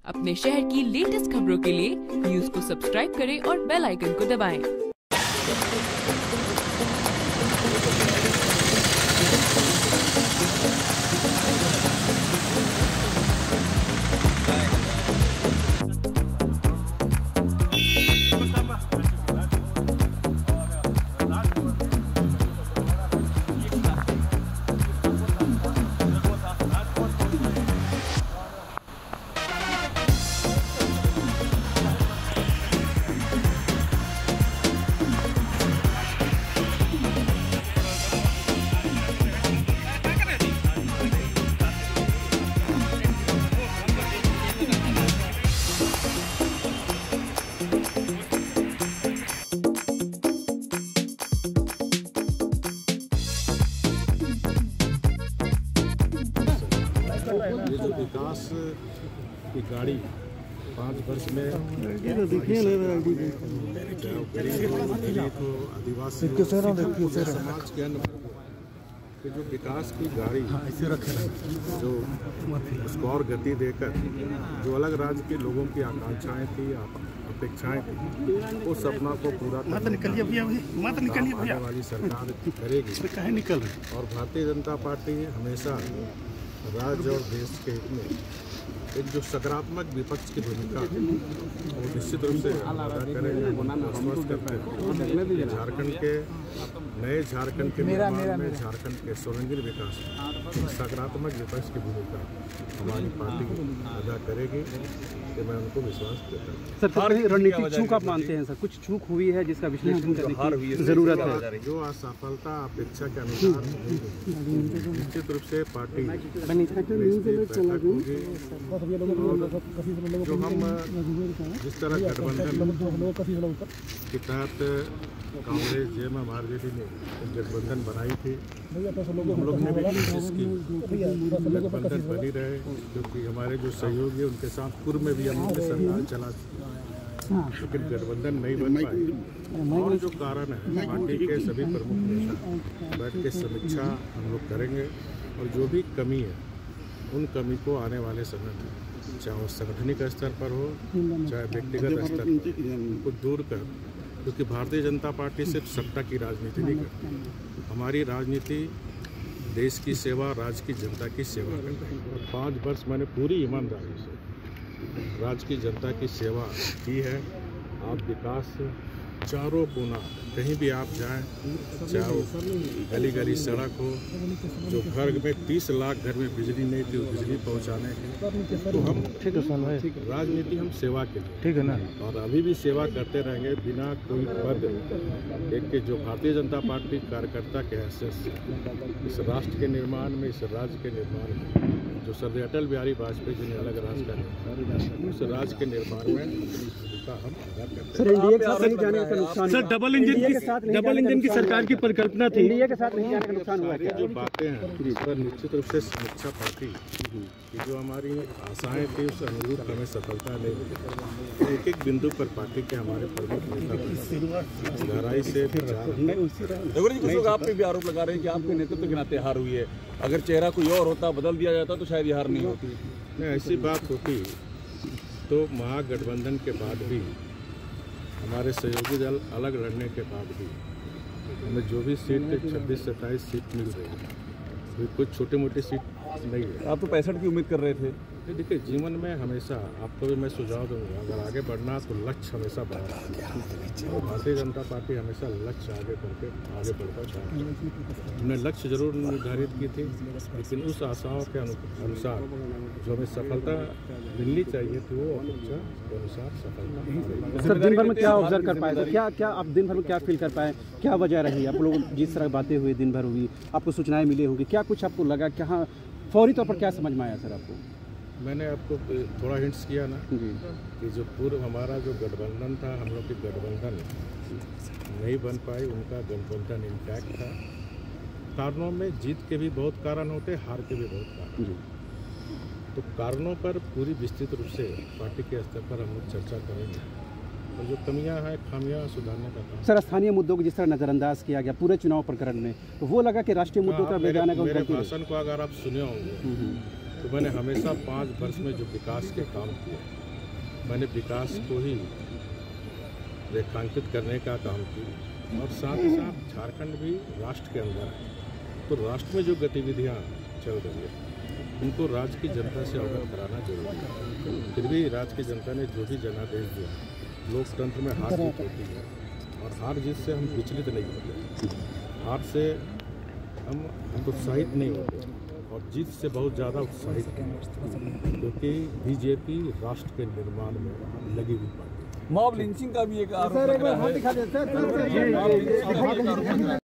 अपने शहर की लेटेस्ट खबरों के लिए न्यूज को सब्सक्राइब करें और बेल आइकन को दबाएं। ये जो विकास की गाड़ी 5 वर्ष में आदिवासी समाज के अन्य कि जो विकास की गाड़ी जो उसको और गति देकर जो अलग राज्य के लोगों की आकांक्षाएं थी, अपेक्षाएं थी, उस सपना को पूरा करने वाली सरकार करेगी। और भारतीय जनता पार्टी हमेशा राज्य और देश के हित में एक जो सकारात्मक विपक्ष की भूमिका है वो निश्चित रूप से अदा करेंगे। आश्वस्त करते हैं झारखंड के नए झारखंड के निर्माण में झारखंड के सर्वांगीण विकास में सकारात्मक विपक्ष की भूमिका हमारी पार्टी अदा करेगी, कि मैं उनको विश्वास देता हूँ। सर, रणनीतिक चूक आप मानते हैं सर? कुछ चूक हुई है जिसका विश्लेषण करने की जरूरत है? जो असफलता अपेक्षा के अनुसार निश्चित रूप से पार्टी जो हम जिस तरह गठबंधन के तहत कांग्रेस जेएमएम आरजेडी ने गठबंधन बनाई थी, हम लोग ने भी कोशिश की गठबंधन बनी रहे, क्योंकि हमारे जो सहयोगी उनके साथ पूर्व में भी हम लोग सरकार चला, लेकिन गठबंधन नहीं बन पाई। और जो कारण है, पार्टी के सभी प्रमुख नेता बैठ के समीक्षा हम लोग करेंगे और जो भी कमी है उन कमी को आने वाले समय में, चाहे वो संगठनिक स्तर पर हो चाहे व्यक्तिगत स्तर पर, उनको दूर कर, क्योंकि भारतीय जनता पार्टी सिर्फ सत्ता की राजनीति नहीं करती। हमारी राजनीति देश की सेवा, राज्य की जनता की सेवा करती है। और 5 वर्ष मैंने पूरी ईमानदारी से राज्य की जनता की सेवा की है। आप विकास चारों कोना कहीं भी आप जाएं, चाहे वो गली गली सड़क हो, जो घर में 30 लाख घर में बिजली नहीं थी, बिजली पहुंचाने की, तो हम राजनीति हम सेवा के लिए, ठीक है ना, और अभी भी सेवा करते रहेंगे बिना कोई पद एक के। जो भारतीय जनता पार्टी कार्यकर्ता के हैसियत से इस राष्ट्र के निर्माण में, इस राज्य के निर्माण में, जो सर्दार अटल बिहारी वाजपेयी जी ने अलग राज्य का निर्माण, उस राज्य के निर्माण में हम अदा करते हैं। सर, एनडीए के साथ नहीं जाने का नुकसान, सर डबल इंजन की सरकार की परिकल्पना थी, एनडीए के साथ नहीं जाने का नुकसान हुआ है? जो बातें हैं इस पर निश्चित रूप से समीक्षा पार्टी कि जो हमारी आशाएं थी उस अनुरूप हमें सफलता नहीं मिली। एक एक बिंदु पर पार्टी के हमारे प्रमुख नेता गहराई से कुछ लोग आप पे भी आरोप लगा रहे हैं कि आपके नेतृत्व के नाते हार हुई है, अगर चेहरा कोई और होता, बदल दिया जाता तो शायद हार नहीं होती। नहीं, ऐसी बात होती तो महागठबंधन के बाद भी, हमारे सहयोगी दल अलग लड़ने के बाद भी हमें जो भी सीट 26-27 सीट मिल रही है, कोई कुछ छोटी मोटी सीट नहीं है। आप तो 65 की उम्मीद कर रहे थे। देखिए, जीवन में हमेशा आपको भी मैं सुझाव दूंगा, अगर आगे बढ़ना तो लक्ष्य हमेशा बढ़ा। और भारतीय जनता पार्टी हमेशा लक्ष्य आगे करके आगे बढ़ता चाहती है। हमने लक्ष्य जरूर निर्धारित की थी, लेकिन उस आशाओं के अनुसार जो हमें सफलता मिलनी चाहिए थी, वो अपेक्षा के अनुसार सफलता। सर, दिन भर में क्या ऑब्जर्व कर पाए? क्या आप दिन भर में क्या फील कर पाए? क्या वजह रही? आप लोग जिस तरह बातें हुई दिन भर हुई, आपको सूचनाएं मिली होंगी, क्या कुछ आपको लगा? क्या फौरी तौर पर क्या समझ में आया सर आपको? मैंने आपको थोड़ा हिंट्स किया ना कि जो पूर्व हमारा जो गठबंधन था, हम लोग की गठबंधन नहीं बन पाई, उनका गठबंधन इंटैक्ट था। कारणों में जीत के भी बहुत कारण होते, हार के भी बहुत कारण। तो कारणों पर पूरी विस्तृत रूप से पार्टी के स्तर पर हम लोग चर्चा करेंगे और जो कमियां हैं, खामियां सुधारने का काम। सर, स्थानीय मुद्दों को जिस तरह नजरअंदाज किया गया पूरे चुनाव प्रकरण में, तो वो लगा कि राष्ट्रीय मुद्दों पर ले जाने का मेरे भाषण को अगर आप सुने होंगे तो मैंने हमेशा 5 वर्ष में जो विकास के काम किए, मैंने विकास को ही रेखांकित करने का काम किया। और साथ ही साथ झारखंड भी राष्ट्र के अंदर है, तो राष्ट्र में जो गतिविधियाँ चल रही है उनको राज्य की जनता से अवगत कराना जरूरी है। फिर भी राज्य की जनता ने जो भी जनादेश दिया, लोकतंत्र में हार जीत होती है और हार जीत से हम विचलित नहीं होते, हार से हम उत्साहित नहीं होते और जीत से बहुत ज़्यादा उत्साहित हैं, क्योंकि बीजेपी राष्ट्र के निर्माण में लगी हुई पार्टी। मॉब लिंचिंग का भी एक आरोप लग रहा है।